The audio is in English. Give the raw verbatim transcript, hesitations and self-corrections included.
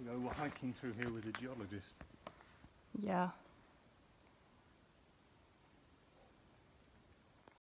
ago were hiking through here with a geologist. Yeah,